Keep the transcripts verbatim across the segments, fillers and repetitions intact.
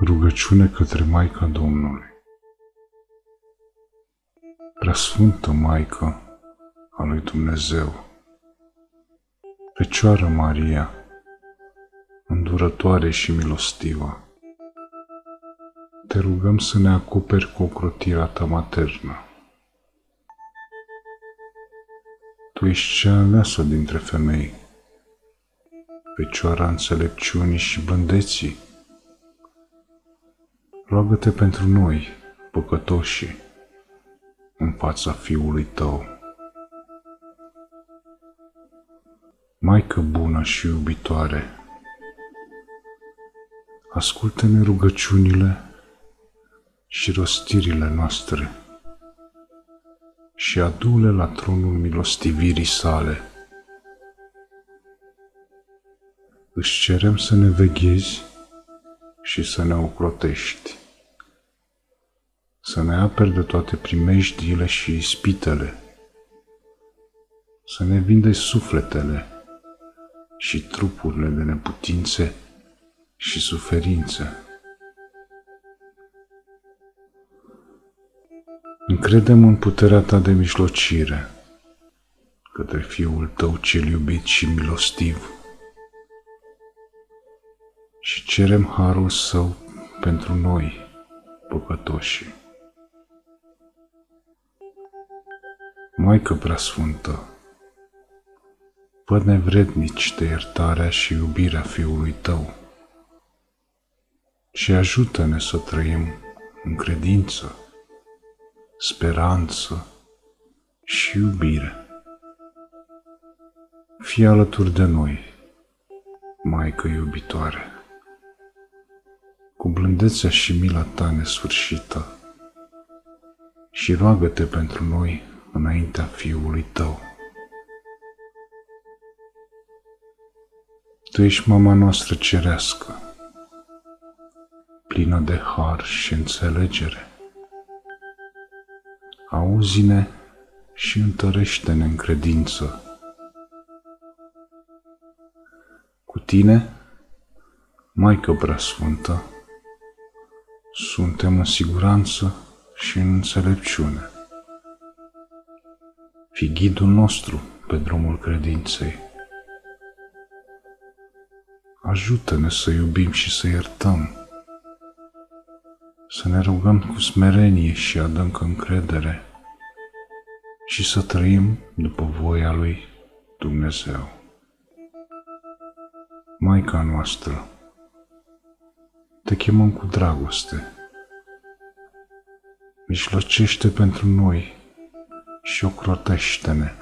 Rugăciune către Maica Domnului. Preasfântă Maică a lui Dumnezeu, Fecioară Maria, îndurătoare și milostivă, te rugăm să ne acoperi cu ocrotirea ta maternă. Tu ești cea aleasă dintre femei, Fecioara înțelepciunii și blândeții. Roagă-te pentru noi, păcătoșii, în fața Fiului tău. Maică bună și iubitoare, ascultă-ne rugăciunile și rostirile noastre și adu-le la tronul milostivirii sale. Îți cerem să ne veghezi și să ne ocrotești, să ne aperi de toate primejdiile și ispitele, să ne vindeci sufletele și trupurile de neputințe și suferințe. Încredem în puterea ta de mijlocire către Fiul tău cel iubit și milostiv și cerem harul său pentru noi, păcătoși. Maică preasfântă, fă-ne vrednici de iertarea și iubirea Fiului tău și ajută-ne să trăim în credință, speranță și iubire. Fii alături de noi, Maică iubitoare, cu blândețea și mila ta nesfârșită, și roagă-te pentru noi înaintea Fiului tău. Tu ești mama noastră cerească, plină de har și înțelegere. Auzi-ne și întărește-ne în credință. Cu tine, Maică preasfântă, suntem în siguranță și în înțelepciune. Fii ghidul nostru pe drumul credinței. Ajută-ne să iubim și să iertăm, să ne rugăm cu smerenie și adâncă încredere și să trăim după voia lui Dumnezeu. Maica noastră, te chemăm cu dragoste. Mijlocește pentru noi și ocrotește-ne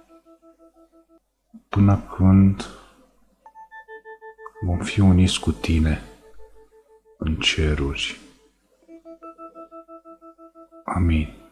până când vom fi uniți cu tine în ceruri. Amin.